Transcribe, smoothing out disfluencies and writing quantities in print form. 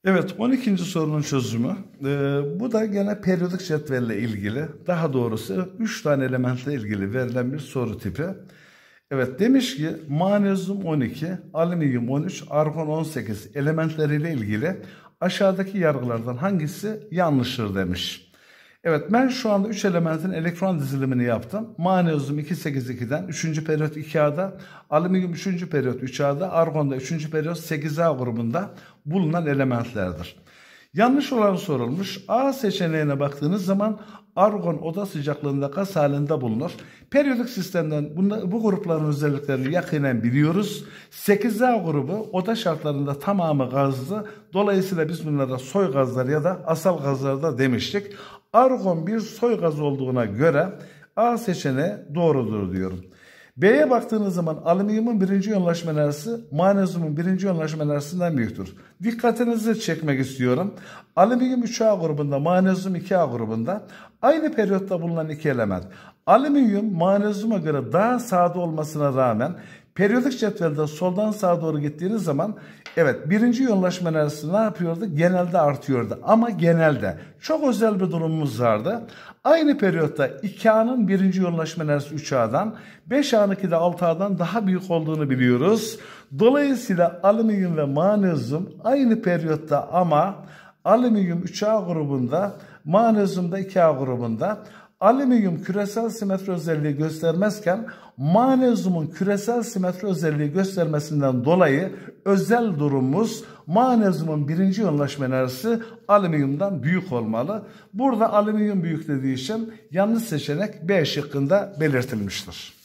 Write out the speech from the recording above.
Evet, 12. sorunun çözümü. Bu da gene periyodik cetvelle ilgili. Daha doğrusu 3 tane elementle ilgili verilen bir soru tipi. Evet, demiş ki magnezyum 12, alüminyum 13, argon 18 elementleriyle ilgili aşağıdaki yargılardan hangisi yanlıştır demiş. Evet, ben şu anda 3 elementin elektron dizilimini yaptım. Magnezyum 282'den 3. periyot 2A'da, alüminyum 3. periyot 3A'da, argon da 3. periyot 8A grubunda bulunan elementlerdir. Yanlış olan sorulmuş. A seçeneğine baktığınız zaman argon oda sıcaklığında gaz halinde bulunur. Periyodik sistemden bu grupların özelliklerini yakinen biliyoruz. 8A grubu oda şartlarında tamamı gazlı. Dolayısıyla biz bunlara soy gazlar ya da asal gazlar da demiştik. Argon bir soy gaz olduğuna göre A seçeneği doğrudur diyorum. B'ye baktığınız zaman alüminyumun birinci yoğunlaşma enerjisi magnezyumun birinci yoğunlaşma enerjisinden büyüktür. Dikkatinizi çekmek istiyorum. Alüminyum 3A grubunda, magnezyum 2A grubunda aynı periyotta bulunan iki element. Alüminyum magnezyuma göre daha sade olmasına rağmen periyodik cetvelde soldan sağa doğru gittiğiniz zaman evet birinci yoğunlaşma enerjisi ne yapıyordu? Genelde artıyordu ama genelde çok özel bir durumumuz vardı. Aynı periyotta 2A'nın birinci yoğunlaşma enerjisi 3A'dan 5A'nınki de 6A'dan daha büyük olduğunu biliyoruz. Dolayısıyla alüminyum ve magnezyum aynı periyotta ama alüminyum 3A grubunda, magnezyum da 2A grubunda. Alüminyum küresel simetri özelliği göstermezken magnezyumun küresel simetri özelliği göstermesinden dolayı özel durumumuz magnezyumun birinci yoğunlaşma enerjisi alüminyumdan büyük olmalı. Burada alüminyum büyük dediği için yanlış seçenek B şıkkında belirtilmiştir.